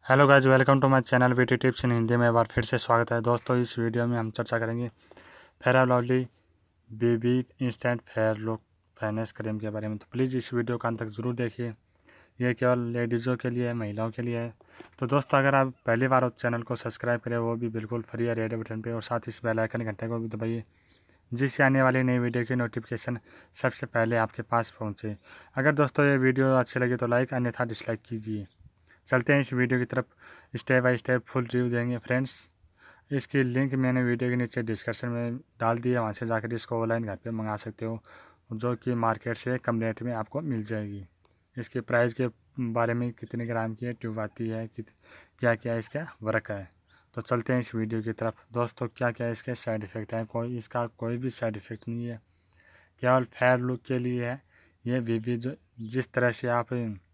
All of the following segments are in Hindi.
Hello guys, welcome to my channel beauty tips in Hindi में एक बार फिर से स्वागत है। दोस्तों, इस वीडियो में हम चर्चा करेंगे Fair Lovely baby instant fair look fairness cream के बारे में। तो प्लीज़ इस वीडियो का अंत तक ज़रूर देखिए। ये केवल लेडीज़ों के लिए है, महिलाओं के लिए है। तो दोस्तों, अगर आप पहली बार उस चैनल को सब्सक्राइब करें, वो भी बिल्कुल फ्री है रेड बटन पर, और साथ इस बेल आइकन घंटे को भी दबाइए, जिससे आने वाली नई वीडियो की नोटिफिकेशन सबसे पहले आपके पास पहुँचे। अगर दोस्तों ये वीडियो अच्छी लगी तो लाइक, अन्यथा डिसलाइक कीजिए। चलते हैं इस वीडियो की तरफ, step by step full review देंगे फ्रेंड्स। इसकी लिंक मैंने वीडियो के नीचे डिस्क्रिप्शन में डाल दी है, वहाँ से जाकर इसको ऑनलाइन घर पे मंगा सकते हो, जो कि मार्केट से कम रेट में आपको मिल जाएगी। इसके प्राइस के बारे में, कितने ग्राम की है ट्यूब आती है, क्या क्या इसका वर्क है। तो चलते हैं इस वीडियो की तरफ। दोस्तों, क्या क्या इसके साइड इफ़ेक्ट हैं? इसका कोई भी साइड इफ़ेक्ट नहीं है, केवल फेयर लुक के लिए है। ये बीबी जो जिस तरह से आप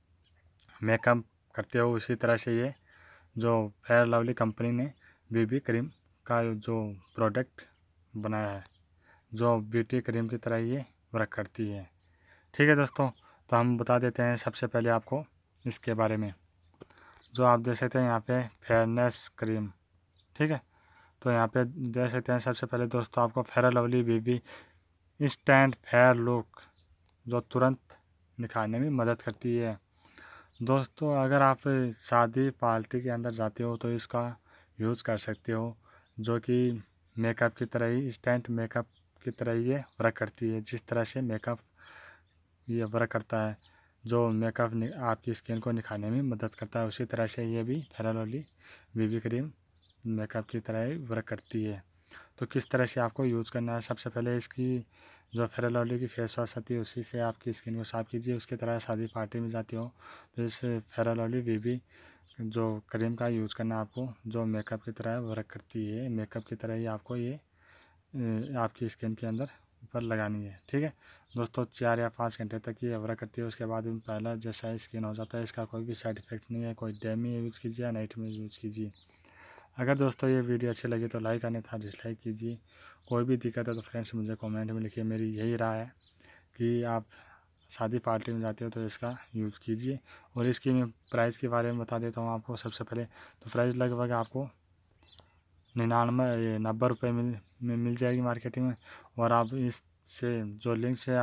मेकअप करते हो, उसी तरह से ये जो फेयर लवली कंपनी ने बीबी क्रीम का जो प्रोडक्ट बनाया है, जो ब्यूटी क्रीम की तरह ये वर्क करती है। ठीक है दोस्तों, तो हम बता देते हैं सबसे पहले आपको इसके बारे में। जो आप देख सकते हैं यहाँ पे फेयरनेस क्रीम, ठीक है। तो यहाँ पे देख सकते हैं सबसे पहले दोस्तों, आपको Fair Lovely BB instant fair look, जो तुरंत निखारने में मदद करती है। दोस्तों, अगर आप शादी पार्टी के अंदर जाते हो तो इसका यूज़ कर सकते हो, जो कि मेकअप की तरह ही, इंस्टेंट मेकअप की तरह ही ये वर्क करती है। जिस तरह से मेकअप ये वर्क करता है, जो मेकअप आपकी स्किन को निखारने में मदद करता है, उसी तरह से ये भी Fair Lovely BB cream makeup की तरह ही वर्क करती है। तो किस तरह से आपको यूज़ करना है? सबसे पहले इसकी जो फेयर लवली की फेस वॉश आती है, उसी से आपकी स्किन को साफ़ कीजिए। उसकी तरह शादी पार्टी में जाती हो तो इस फेयर लवली बीबी जो क्रीम का यूज़ करना है आपको, जो मेकअप की तरह वर्क करती है। मेकअप की तरह ही आपको ये आपकी स्किन के अंदर ऊपर लगानी है। ठीक है दोस्तों, 4 या 5 घंटे तक ये वर्क करती है। उसके बाद में पहला जैसा स्किन हो जाता है। इसका कोई भी साइड इफ़ेक्ट नहीं है। कोई डे में यूज़ कीजिए या नाइट में यूज़ कीजिए। अगर दोस्तों ये वीडियो अच्छी लगी तो लाइक, अन्यथा डिसलाइक कीजिए। कोई भी दिक्कत है तो फ्रेंड्स मुझे कमेंट में लिखिए। मेरी यही राय है कि आप शादी पार्टी में जाते हो तो इसका यूज़ कीजिए। और इसकी मैं प्राइस के बारे में बता देता हूँ आपको। सबसे पहले तो प्राइस लगभग आपको 90 रुपये में मिल जाएगी मार्केटिंग में। और आप इससे जो लिंक से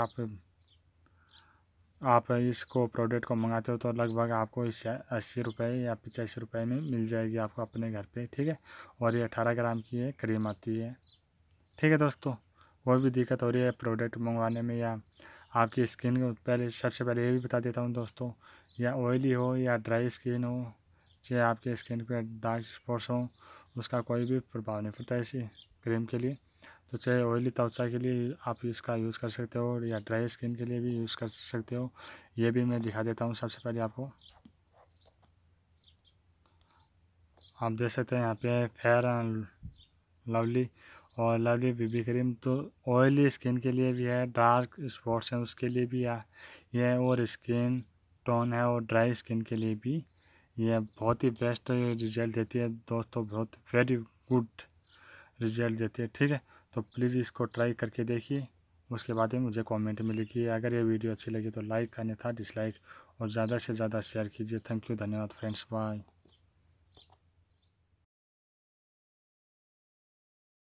आप इसको प्रोडक्ट को मंगाते हो तो लगभग आपको इससे 80 रुपये या 85 रुपये में मिल जाएगी आपको अपने घर पे। ठीक है, और ये 18 ग्राम की है क्रीम आती है। ठीक है दोस्तों, कोई भी दिक्कत हो रही है प्रोडक्ट मंगवाने में या आपकी स्किन को, पहले सबसे पहले ये भी बता देता हूँ दोस्तों, या ऑयली हो या ड्राई स्किन हो, चाहे आपके स्किन पे डार्क स्पॉट्स हो, उसका कोई भी प्रभाव नहीं पड़ता इसी क्रीम के लिए। तो चाहे ऑयली त्वचा के लिए आप इसका यूज़ कर सकते हो, या ड्राई स्किन के लिए भी यूज़ कर सकते हो। ये भी मैं दिखा देता हूँ। सबसे पहले आपको आप देख सकते हैं यहाँ पे फेयर लवली और लवली बीबी क्रीम। तो ऑयली स्किन के लिए भी है, डार्क स्पॉट्स हैं उसके लिए भी है ये, और स्किन टोन है और ड्राई स्किन के लिए भी ये बहुत ही बेस्ट रिजल्ट देती है दोस्तों, बहुत वेरी गुड रिजल्ट देती है। ठीक है, तो प्लीज़ इसको ट्राई करके देखिए। उसके बाद ही मुझे कमेंट में लिखिए। अगर ये वीडियो अच्छी लगी तो लाइक, अन्यथा डिसलाइक, और ज़्यादा से ज़्यादा शेयर कीजिए। थैंक यू, धन्यवाद फ्रेंड्स, बाय।